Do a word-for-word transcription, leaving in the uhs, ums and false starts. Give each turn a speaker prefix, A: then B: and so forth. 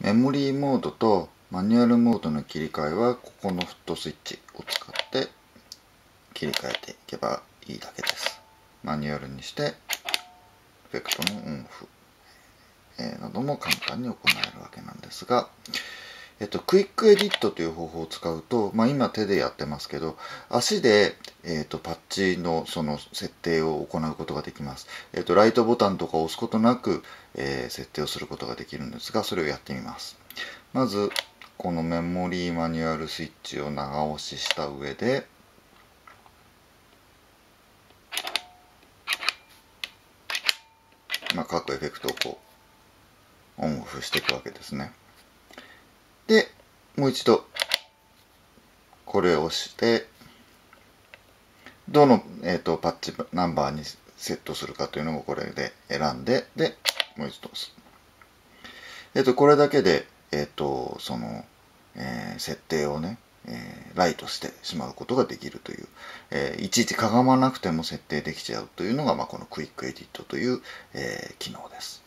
A: メモリーモードとマニュアルモードの切り替えはここのフットスイッチを使って切り替えていけばいいだけです。マニュアルにしてエフェクトのオンオフ、えー、なども簡単に行えるわけなんですが、えっと、クイックエディットという方法を使うと、まあ、今手でやってますけど、足で、えっと、パッチのその設定を行うことができます。えっと、ライトボタンとかを押すことなく、えー、設定をすることができるんですが、それをやってみます。まず、このメモリーマニュアルスイッチを長押しした上で、まあ、各エフェクトをこう、オンオフしていくわけですね。で、もう一度、これを押して、どの、えーと、パッチナンバーにセットするかというのをこれで選んで、で、もう一度押す。えっ、ー、と、これだけで、えっ、ー、と、その、えー、設定をね、えー、ライトしてしまうことができるという、えー、いちいちかがまなくても設定できちゃうというのが、まあ、このクイックエディットという、えー、機能です。